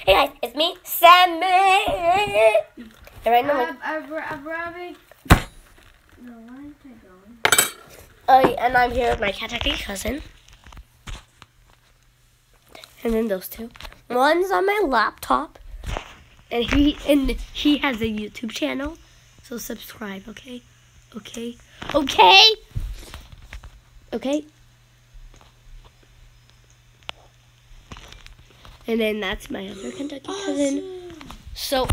Hey guys, it's me, Sammy. And right now, and I'm here with my Kentucky cousin. And then those two. One's on my laptop, and he has a YouTube channel. So subscribe, okay? Okay? Okay? Okay? And then that's my other Kentucky cousin. So,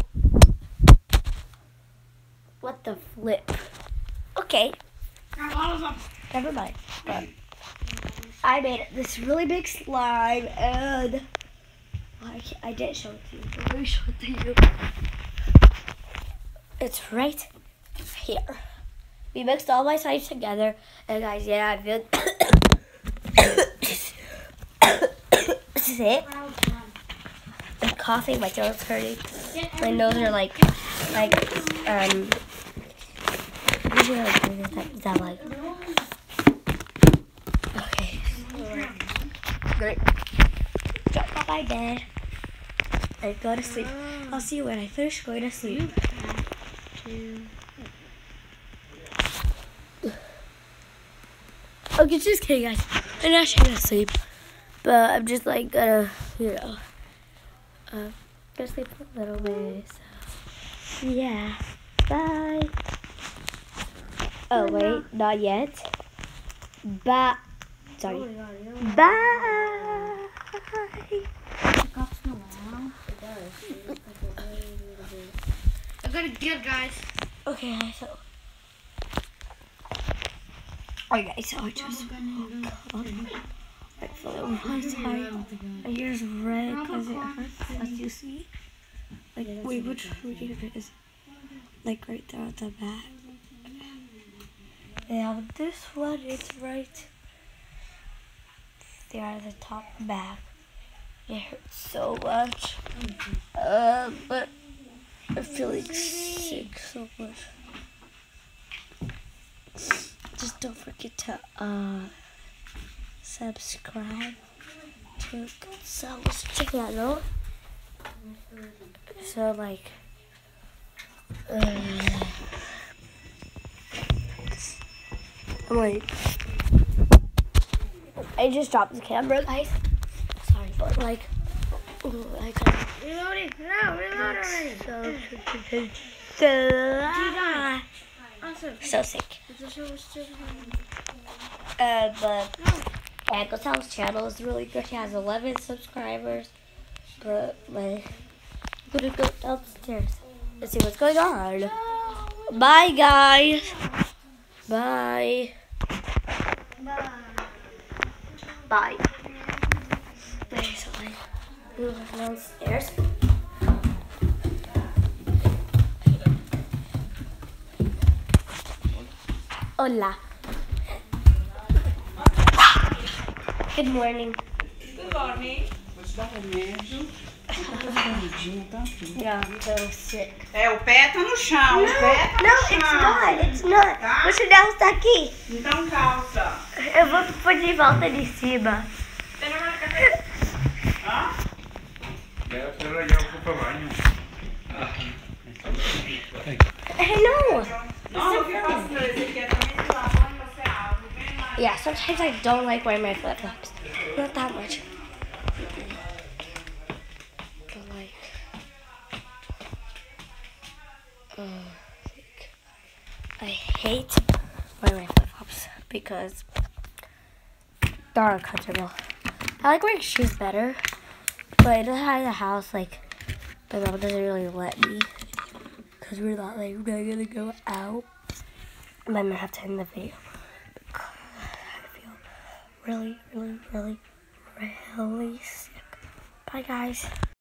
what the flip? Okay. Never mind. But I made this really big slime, and I didn't show it to you. But let me show it to you. It's right here. We mixed all my slimes together, and guys, yeah, I feel sick. I'm coughing, my throat's hurting. My nose are like, these are like, okay. Great. Jump on my bed and go to sleep. I'll see you when I finish going to sleep. Okay, just kidding, guys. I'm actually gonna sleep, but I'm just like gonna, gonna sleep for a little bit. So, yeah. Bye. Oh wait, not yet. Bye. Sorry. Bye. I gotta get, guys. Okay, so. Okay, so I just woke up. Like for the one time. My ears red because it hurts, as you see. Like, wait, which ear is like right there at the back? Yeah, this one is right there at the top back. It hurts so much. But I'm feeling sick so much. Just don't forget to subscribe to Gonzalo's channel. So like wait. I just dropped the camera, guys. Sorry, but like Reloading. No, reload already. So sick. But Gonzalo's channel is really good. He has 11 subscribers. But like, I'm gonna go downstairs and see what's going on. Bye, guys. Bye. Bye. Okay, so like, we're downstairs. Hola. Good morning. Good morning. Yeah, I'm so sick. É, o pé tá no chão. O pé tá no chão. It's not. Tá? O chinelo está aqui. Então calça. Eu vou pôr de volta de cima. Hã? No. Não, o que passa por esse aqui é também de lavando e você abre. Vem mais. Yeah, sometimes I don't like wearing my flip-flops. Not that much. But like, I hate wearing my flip-flops because they're uncomfortable. I like wearing shoes better, but inside the house, like, my mom doesn't really let me because we're not like really gonna go out. And then I have to end the video. I feel really, really, really, really sick. Bye, guys.